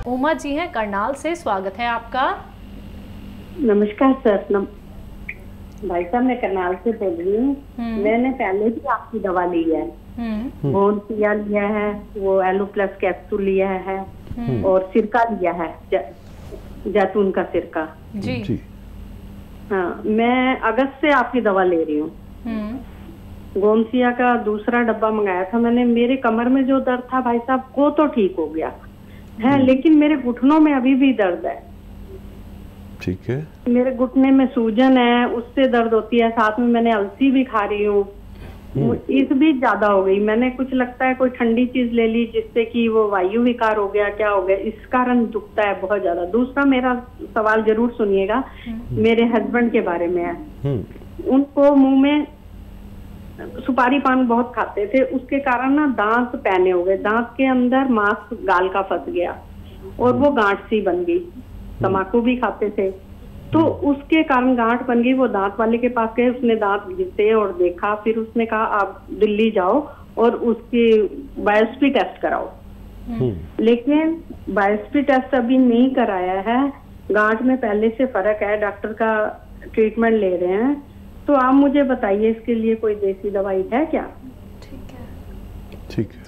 उमा जी हैं करनाल से, स्वागत है आपका। नमस्कार सर। भाई साहब मैं करनाल से बोल रही हूँ। मैंने पहले भी आपकी दवा ली है, गोंसिया लिया है, वो एलो प्लस कैप्सूल लिया है और सिरका लिया है, जैतून का सिरका जी। हाँ, मैं अगस्त से आपकी दवा ले रही हूँ। गोंसिया का दूसरा डब्बा मंगाया था मैंने। मेरे कमर में जो दर्द था भाई साहब वो तो ठीक हो गया है, लेकिन मेरे घुटनों में अभी भी दर्द है। ठीक है। मेरे घुटने में सूजन है, उससे दर्द होती है। साथ में मैंने अलसी भी खा रही हूँ, इस भी ज्यादा हो गई। मैंने कुछ लगता है कोई ठंडी चीज ले ली जिससे कि वो वायु विकार हो गया, क्या हो गया, इस कारण दुखता है बहुत ज्यादा। दूसरा मेरा सवाल जरूर सुनिएगा, मेरे हस्बैंड के बारे में है। उनको मुंह में सुपारी पान बहुत खाते थे, उसके कारण ना दांत पैने हो गए, दांत के अंदर मांस गाल का फंस गया और वो गांठ सी बन गई। तम्बाकू भी खाते थे तो उसके कारण गांठ बन गई। वो दांत वाले के पास गए, उसने दांत घिसे और देखा, फिर उसने कहा आप दिल्ली जाओ और उसकी बायोप्सी टेस्ट कराओ। लेकिन बायोप्सी टेस्ट अभी नहीं कराया है। गांठ में पहले से फर्क है, डॉक्टर का ट्रीटमेंट ले रहे हैं। तो आप मुझे बताइए इसके लिए कोई देसी दवाई है क्या? ठीक है।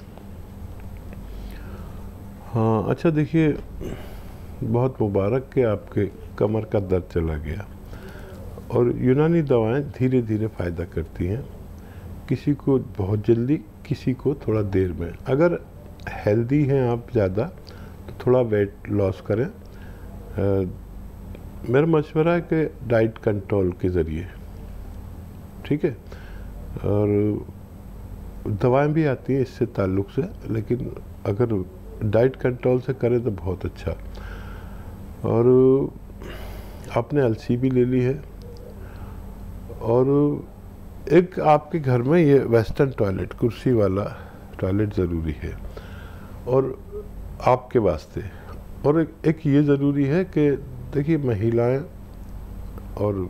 हाँ अच्छा, देखिए बहुत मुबारक कि आपके कमर का दर्द चला गया। और यूनानी दवाएं धीरे धीरे फ़ायदा करती हैं, किसी को बहुत जल्दी, किसी को थोड़ा देर में। अगर हेल्दी हैं आप ज़्यादा तो थोड़ा वेट लॉस करें। मेरा मशवरा है कि डाइट कंट्रोल के ज़रिए, ठीक है। और दवाएं भी आती हैं इससे ताल्लुक़ से, लेकिन अगर डाइट कंट्रोल से करें तो बहुत अच्छा। और आपने अलसी भी ले ली है। और एक आपके घर में ये वेस्टर्न टॉयलेट, कुर्सी वाला टॉयलेट ज़रूरी है और आपके वास्ते। और एक ये ज़रूरी है कि देखिए महिलाएं और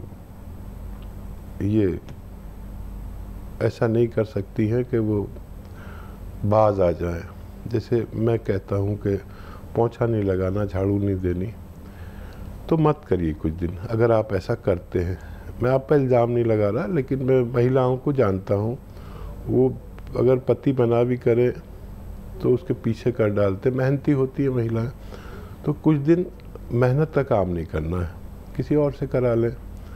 ये ऐसा नहीं कर सकती हैं कि वो बाज आ जाएं। जैसे मैं कहता हूँ कि पोंछा नहीं लगाना, झाड़ू नहीं देनी, तो मत करिए कुछ दिन। अगर आप ऐसा करते हैं, मैं आप पर इल्ज़ाम नहीं लगा रहा, लेकिन मैं महिलाओं को जानता हूँ, वो अगर पति मना भी करे तो उसके पीछे कर डालते। मेहनती होती है महिलाएं, तो कुछ दिन मेहनत का काम नहीं करना है, किसी और से करा लें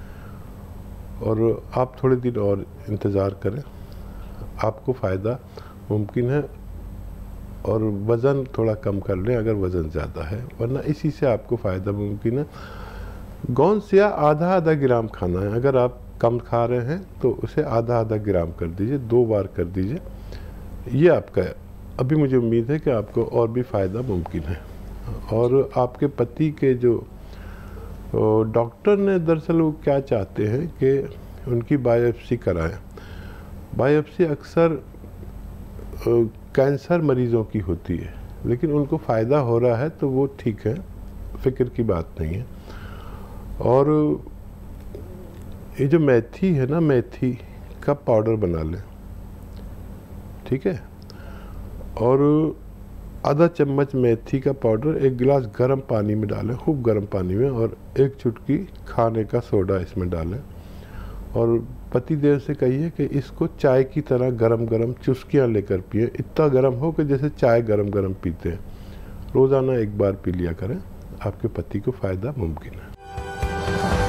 और आप थोड़े दिन और इंतज़ार करें, आपको फ़ायदा मुमकिन है। और वज़न थोड़ा कम कर लें अगर वज़न ज़्यादा है, वरना इसी से आपको फ़ायदा मुमकिन है। गोंसिया आधा ग्राम खाना है। अगर आप कम खा रहे हैं तो उसे आधा ग्राम कर दीजिए, 2 बार कर दीजिए। ये आपका है। अभी मुझे उम्मीद है कि आपको और भी फ़ायदा मुमकिन है। और आपके पति के जो डॉक्टर ने, दरअसल वो क्या चाहते हैं कि उनकी बायोप्सी कराएं। बायोप्सी अक्सर कैंसर मरीज़ों की होती है, लेकिन उनको फ़ायदा हो रहा है तो वो ठीक है, फ़िक्र की बात नहीं है। और ये जो मेथी है ना, मेथी का पाउडर बना लें, ठीक है। और आधा चम्मच मेथी का पाउडर 1 गिलास गर्म पानी में डालें, खूब गर्म पानी में, और 1 चुटकी खाने का सोडा इसमें डालें। और पति देव से कहिए कि इसको चाय की तरह गरम गरम चुस्कियाँ लेकर पिए। इतना गरम हो कि जैसे चाय गरम गरम पीते हैं। रोज़ाना 1 बार पी लिया करें, आपके पति को फ़ायदा मुमकिन है।